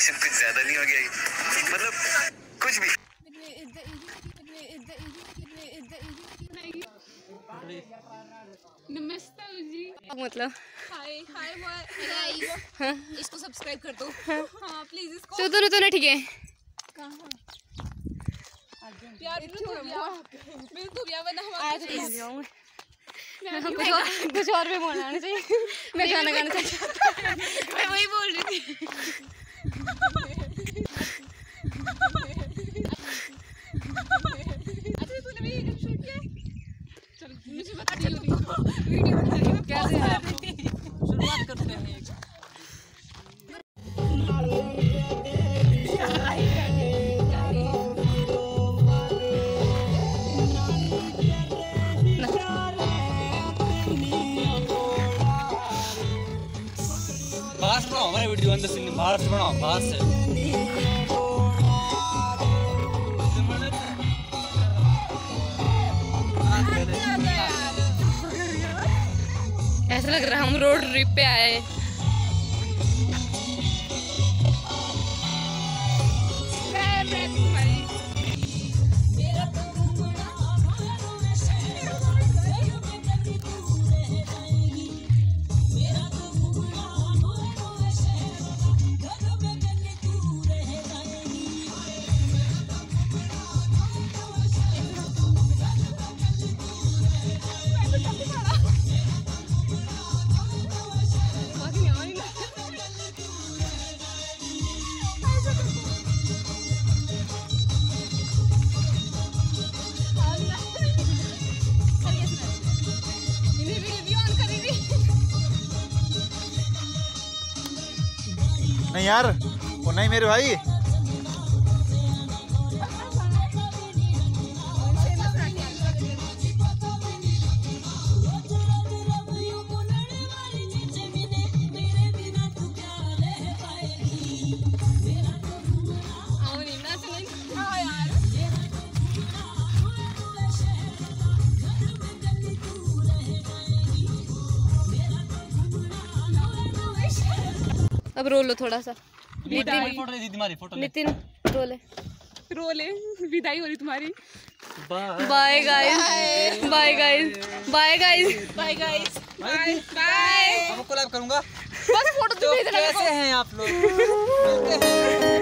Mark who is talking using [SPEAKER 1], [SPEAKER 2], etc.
[SPEAKER 1] Expectation कुछ ज्यादा नहीं हो गया? मतलब कुछ भी।
[SPEAKER 2] नमस्ते जी।
[SPEAKER 3] मतलब
[SPEAKER 2] हाय हाय गाइस, इसको सब्सक्राइब कर दो। हाँ प्लीज इसको।
[SPEAKER 3] तो दोनों ठीक है।
[SPEAKER 2] यार मैं तो ब्याह बना
[SPEAKER 3] कुछ और भी बोलना नहीं चाहिए। मैं गाना गाना चाहिए।
[SPEAKER 2] मैं वही बोल रही थी। अच्छा तूने भी शूट किया? चल मुझे बता वीडियो बना रही हूँ कैसे है। शुरुआत करते हैं।
[SPEAKER 4] बाहर से बनाओ हमारे वीडियो, अंदर से बाहर से बनाओ, बाहर से।
[SPEAKER 3] ऐसा लग रहा है हम रोड ट्रिप पे आए।
[SPEAKER 5] नहीं यार, वो नहीं मेरे भाई।
[SPEAKER 3] अब रो लो थोड़ा सा। नितिन रोले
[SPEAKER 2] रोले विदाई हो रही तुम्हारी।
[SPEAKER 3] Bye guys, bye guys, bye guys,
[SPEAKER 2] bye guys, bye bye.
[SPEAKER 4] अब कोलैब करूंगा।
[SPEAKER 2] बस फोटो तो
[SPEAKER 4] कैसे हैं आप लोग?